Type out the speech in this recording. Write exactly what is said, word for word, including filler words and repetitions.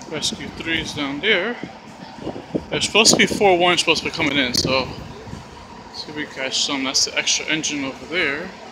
Rescue three is down there. There's supposed to be four ones supposed to be coming in, so see if we catch some. That's the extra engine over there.